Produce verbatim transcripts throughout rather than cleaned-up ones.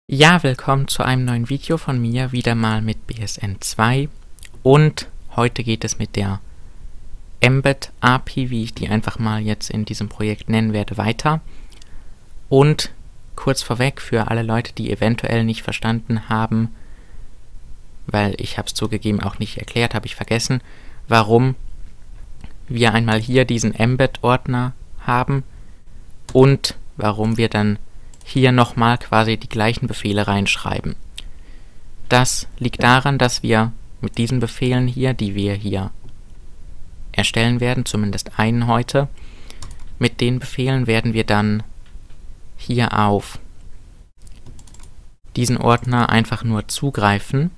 Ja, willkommen zu einem neuen Video von mir, wieder mal mit B S N zwei, und heute geht es mit der Embed A P I, wie ich die einfach mal jetzt in diesem Projekt nennen werde, weiter. Und kurz vorweg für alle Leute, die eventuell nicht verstanden haben, weil ich habe es zugegeben auch nicht erklärt, habe ich vergessen, warum wir einmal hier diesen Embed-Ordner haben und warum wir dann hier nochmal quasi die gleichen Befehle reinschreiben. Das liegt daran, dass wir mit diesen Befehlen hier, die wir hier erstellen werden, zumindest einen heute, mit den Befehlen werden wir dann hier auf diesen Ordner einfach nur zugreifen.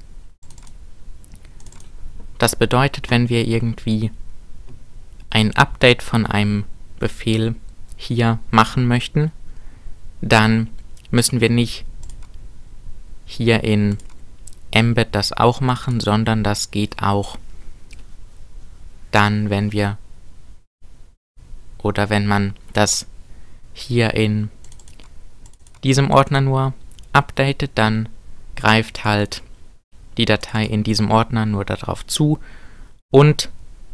Das bedeutet, wenn wir irgendwie ein Update von einem Befehl hier machen möchten, dann müssen wir nicht hier in Embed das auch machen, sondern das geht auch dann, wenn wir oder wenn man das hier in diesem Ordner nur updatet, dann greift halt die Datei in diesem Ordner nur darauf zu und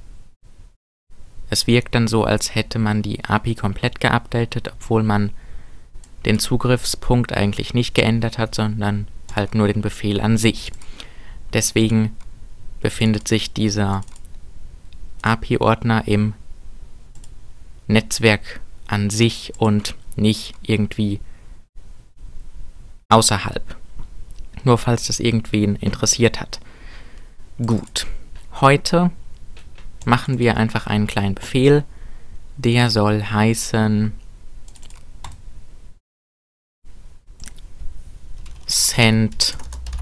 es wirkt dann so, als hätte man die A P I komplett geupdatet, obwohl man den Zugriffspunkt eigentlich nicht geändert hat, sondern halt nur den Befehl an sich. Deswegen befindet sich dieser A P I-Ordner im Netzwerk an sich und nicht irgendwie außerhalb. Nur falls das irgendwen interessiert hat. Gut, heute machen wir einfach einen kleinen Befehl, der soll heißen send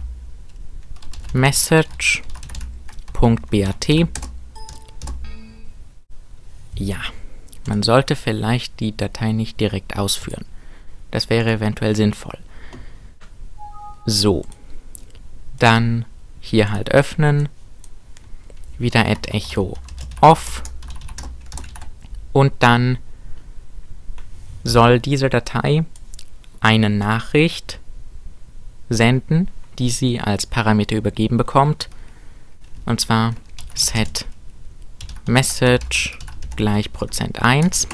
message.bat. Ja, man sollte vielleicht die Datei nicht direkt ausführen. Das wäre eventuell sinnvoll. So, dann hier halt öffnen, wieder add echo off und dann soll diese Datei eine Nachricht senden, die sie als Parameter übergeben bekommt, und zwar set message gleich Prozent eins,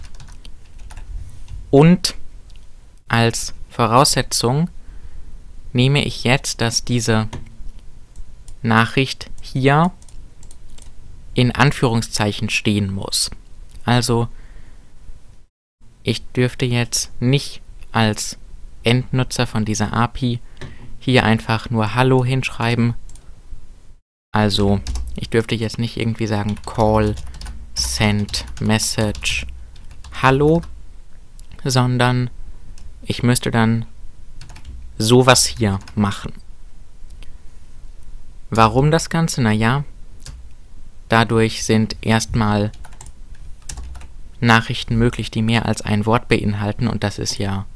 und als Voraussetzung nehme ich jetzt, dass diese Nachricht hier in Anführungszeichen stehen muss. Also ich dürfte jetzt nicht als Endnutzer von dieser A P I hier einfach nur Hallo hinschreiben. Also ich dürfte jetzt nicht irgendwie sagen call send message Hallo, sondern ich müsste dann sowas hier machen. Warum das Ganze? Naja, dadurch sind erstmal Nachrichten möglich, die mehr als ein Wort beinhalten, und das ist ja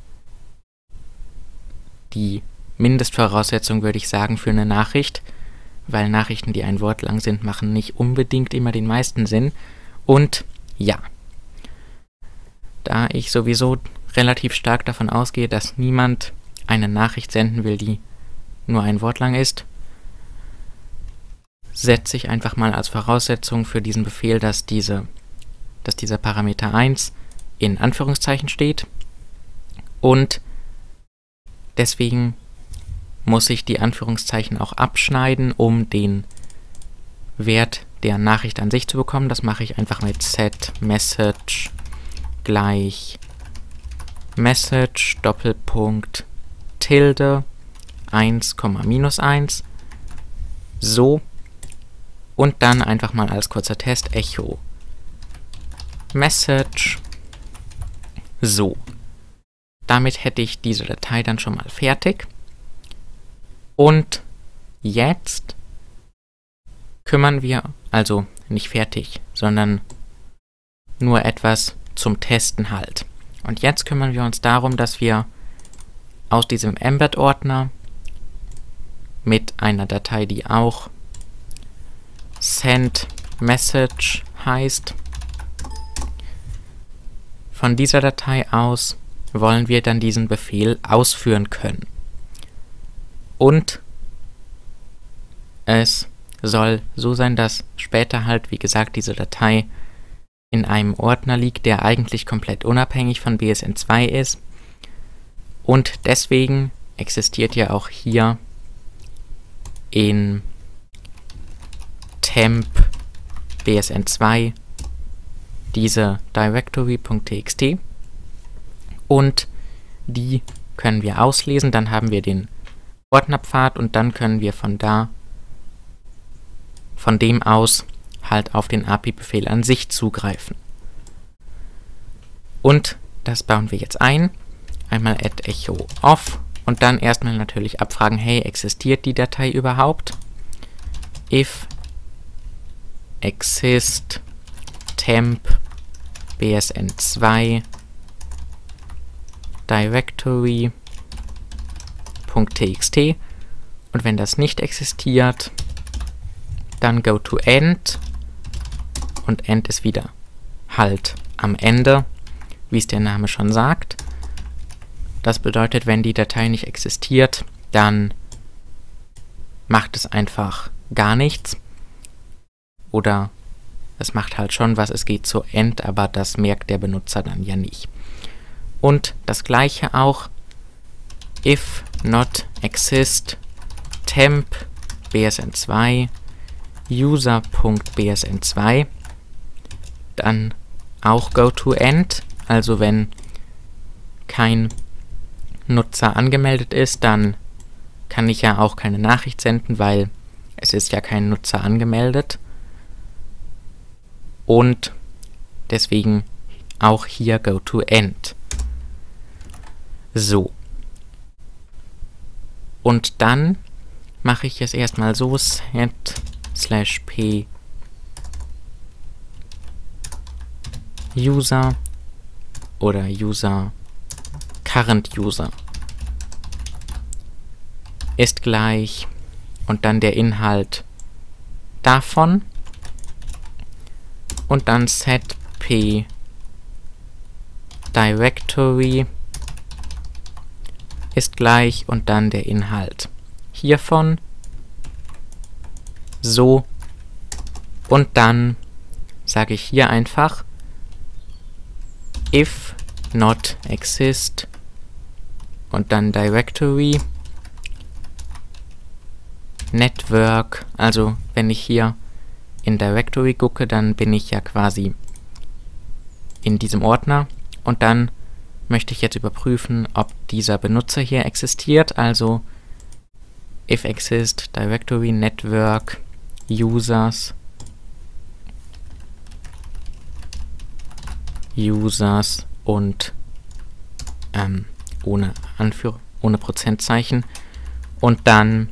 die Mindestvoraussetzung, würde ich sagen, für eine Nachricht, weil Nachrichten, die ein Wort lang sind, machen nicht unbedingt immer den meisten Sinn. Und ja, da ich sowieso relativ stark davon ausgehe, dass niemand eine Nachricht senden will, die nur ein Wort lang ist, setze ich einfach mal als Voraussetzung für diesen Befehl, dass, diese, dass dieser Parameter eins in Anführungszeichen steht, und deswegen muss ich die Anführungszeichen auch abschneiden, um den Wert der Nachricht an sich zu bekommen. Das mache ich einfach mit set message gleich message Doppelpunkt tilde eins, minus eins. So. Und dann einfach mal als kurzer Test echo message. So. Damit hätte ich diese Datei dann schon mal fertig. Und jetzt kümmern wir, also nicht fertig, sondern nur etwas zum Testen halt. Und jetzt kümmern wir uns darum, dass wir aus diesem Embed-Ordner mit einer Datei, die auch send message heißt, von dieser Datei aus wollen wir dann diesen Befehl ausführen können. Und es soll so sein, dass später halt, wie gesagt, diese Datei in einem Ordner liegt, der eigentlich komplett unabhängig von B S N zwei ist. Und deswegen existiert ja auch hier in temp B S N zwei diese directory.txt und die können wir auslesen, dann haben wir den Ordnerpfad und dann können wir von da, von dem aus halt auf den A P I-Befehl an sich zugreifen. Und das bauen wir jetzt ein. Einmal add echo off und dann erstmal natürlich abfragen, hey, existiert die Datei überhaupt? If exist temp B S N zwei directory.txt und wenn das nicht existiert, dann go to end und end ist wieder halt am Ende, wie es der Name schon sagt. Das bedeutet, wenn die Datei nicht existiert, dann macht es einfach gar nichts. Oder es macht halt schon was, es geht zu end, aber das merkt der Benutzer dann ja nicht. Und das gleiche auch, if not exist temp B S N zwei user.bsn zwei, dann auch go to end, also wenn kein Nutzer angemeldet ist, dann kann ich ja auch keine Nachricht senden, weil es ist ja kein Nutzer angemeldet. Und deswegen auch hier go to end. So. Und dann mache ich es erstmal so, set slash p user oder user current user ist gleich und dann der Inhalt davon und dann set p directory ist gleich und dann der Inhalt hiervon so und dann sage ich hier einfach if not exist und dann directory network, also wenn ich hier in Directory gucke, dann bin ich ja quasi in diesem Ordner und dann möchte ich jetzt überprüfen, ob dieser Benutzer hier existiert, also if exist directory network users users und ähm, ohne Anführ ohne Prozentzeichen und dann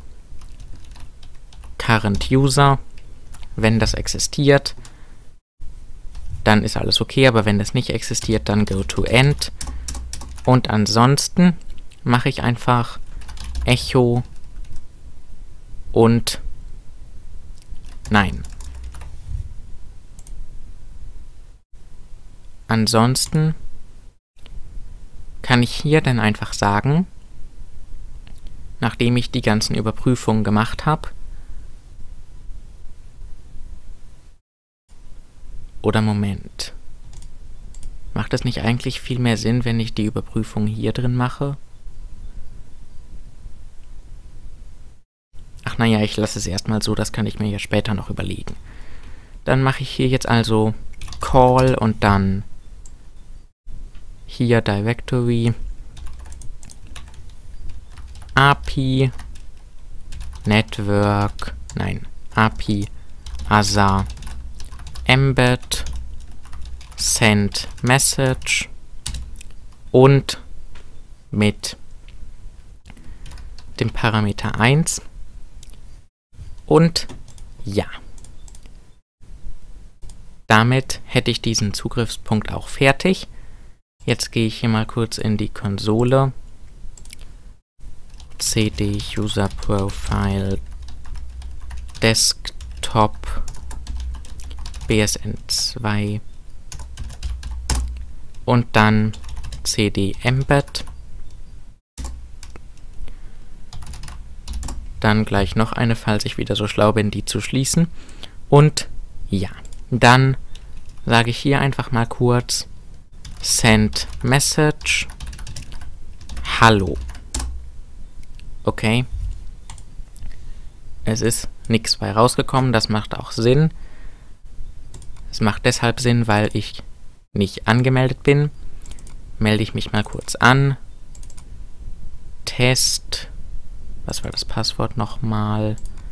current user. Wenn das existiert, dann ist alles okay, aber wenn das nicht existiert, dann go to end. Und ansonsten mache ich einfach echo und nein. Ansonsten kann ich hier dann einfach sagen, nachdem ich die ganzen Überprüfungen gemacht habe, oder Moment, macht es nicht eigentlich viel mehr Sinn, wenn ich die Überprüfung hier drin mache? Ach naja, ich lasse es erstmal so, das kann ich mir ja später noch überlegen. Dann mache ich hier jetzt also call und dann hier Directory A P I Network, nein, A P I Asa Embed Send Message und mit dem Parameter eins und ja. Damit hätte ich diesen Zugriffspunkt auch fertig. Jetzt gehe ich hier mal kurz in die Konsole. cd user profile desktop B S N zwei und dann cd embed dann gleich noch eine, falls ich wieder so schlau bin, die zu schließen. Und ja, dann sage ich hier einfach mal kurz Send Message Hallo. Okay. Es ist nichts bei rausgekommen, das macht auch Sinn. Es macht deshalb Sinn, weil ich nicht angemeldet bin. Melde ich mich mal kurz an. Test. Was war das Passwort nochmal?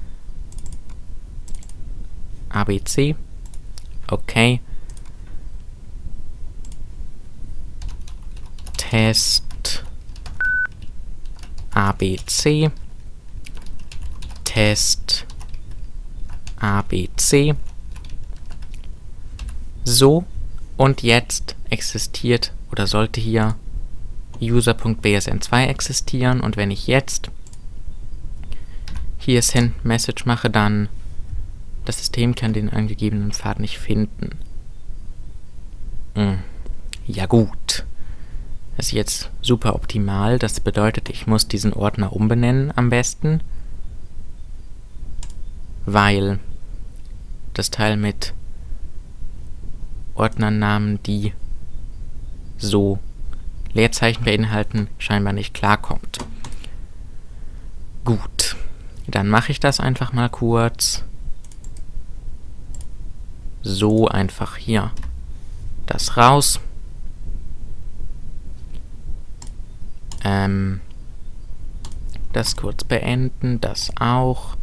A B C. Okay. Test A B C. Test A B C. So, und jetzt existiert oder sollte hier user punkt b s n zwei existieren, und wenn ich jetzt hier Send Message mache, dann das System kann den angegebenen Pfad nicht finden. Hm. Ja gut. Das ist jetzt super optimal. Das bedeutet, ich muss diesen Ordner umbenennen am besten, weil das Teil mit Ordnernamen, die so Leerzeichen beinhalten, scheinbar nicht klarkommt. Gut, dann mache ich das einfach mal kurz. So, einfach hier das raus. Ähm, das kurz beenden, das auch.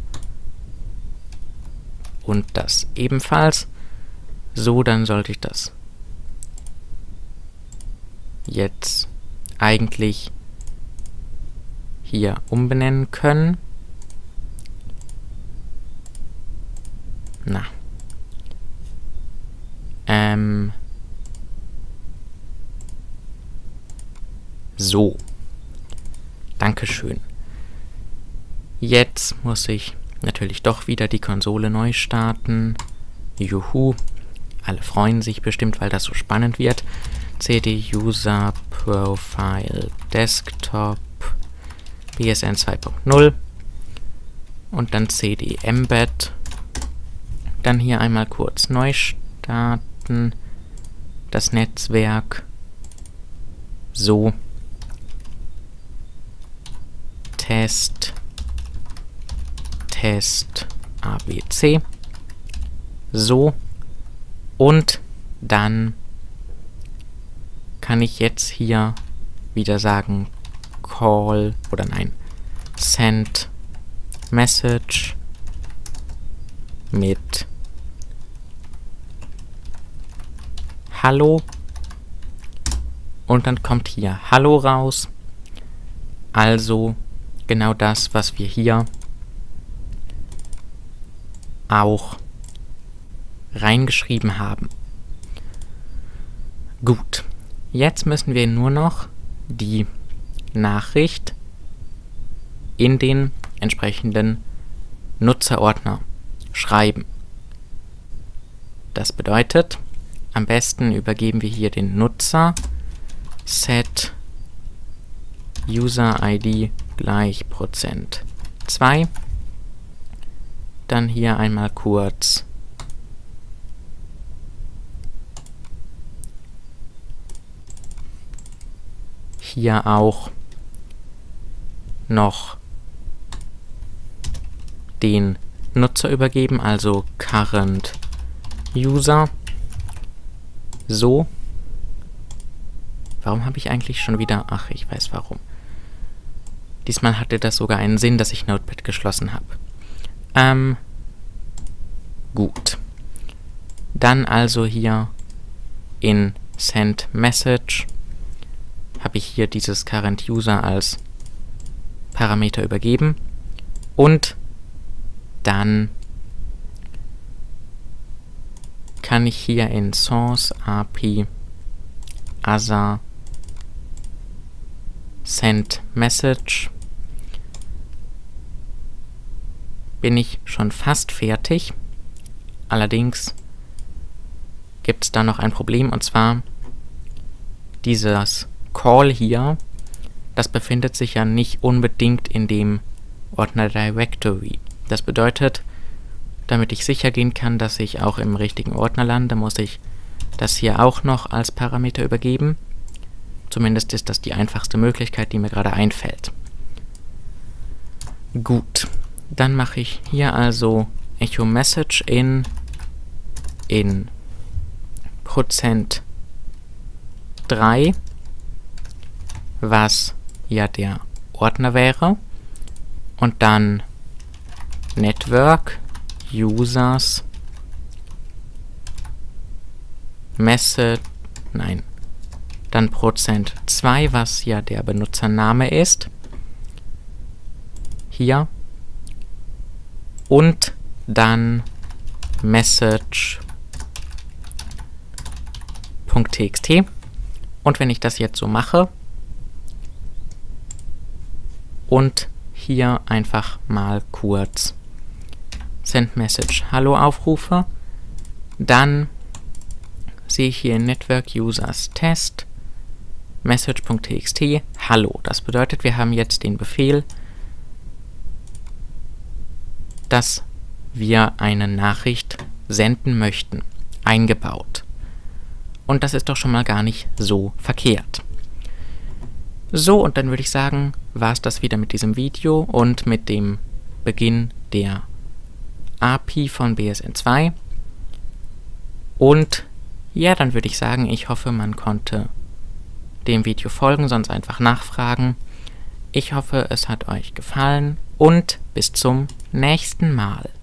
Und das ebenfalls. So, dann sollte ich das jetzt eigentlich hier umbenennen können. Na. Ähm. So. Dankeschön. Jetzt muss ich natürlich doch wieder die Konsole neu starten. Juhu. Alle freuen sich bestimmt, weil das so spannend wird. cd User Profile Desktop B S N zwei punkt null und dann cd embed. Dann hier einmal kurz neu starten. Das Netzwerk. So. Test. Test A B C. So. Und dann kann ich jetzt hier wieder sagen Call oder nein, Send Message mit Hallo. Und dann kommt hier Hallo raus. Also genau das, was wir hier auch reingeschrieben haben. Gut, jetzt müssen wir nur noch die Nachricht in den entsprechenden Nutzerordner schreiben. Das bedeutet, am besten übergeben wir hier den Nutzer set User I D gleich Prozent zwei. Dann hier einmal kurz hier auch noch den Nutzer übergeben, also current user. So. Warum habe ich eigentlich schon wieder... Ach, ich weiß warum. Diesmal hatte das sogar einen Sinn, dass ich Notepad geschlossen habe. Ähm, gut. Dann also hier in Send Message habe ich hier dieses Current User als Parameter übergeben. Und dann kann ich hier in Source A P I Other Send Message bin ich schon fast fertig. Allerdings gibt es da noch ein Problem, und zwar dieses Call hier, das befindet sich ja nicht unbedingt in dem Ordner Directory. Das bedeutet, damit ich sicher gehen kann, dass ich auch im richtigen Ordner lande, muss ich das hier auch noch als Parameter übergeben. Zumindest ist das die einfachste Möglichkeit, die mir gerade einfällt. Gut, dann mache ich hier also Echo Message in in Prozent drei, was ja der Ordner wäre, und dann Network Users Message, nein, dann Prozent zwei, was ja der Benutzername ist, hier, und dann Message.txt. Und wenn ich das jetzt so mache und hier einfach mal kurz Send Message Hallo aufrufe, dann sehe ich hier in Network Users Test Message.txt Hallo. Das bedeutet, wir haben jetzt den Befehl, dass wir eine Nachricht senden möchten, eingebaut. Und das ist doch schon mal gar nicht so verkehrt. So, und dann würde ich sagen, war es das wieder mit diesem Video und mit dem Beginn der A P I von B S N zwei. Und ja, dann würde ich sagen, ich hoffe, man konnte dem Video folgen, sonst einfach nachfragen. Ich hoffe, es hat euch gefallen und bis zum nächsten Mal.